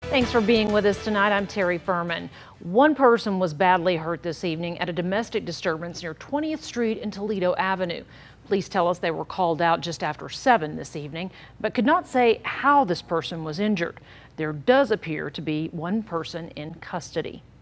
Thanks for being with us tonight. I'm Terry Furman. One person was badly hurt this evening at a domestic disturbance near 20th Street and Toledo Avenue. Police tell us they were called out just after 7 this evening, but could not say how this person was injured. There does appear to be one person in custody.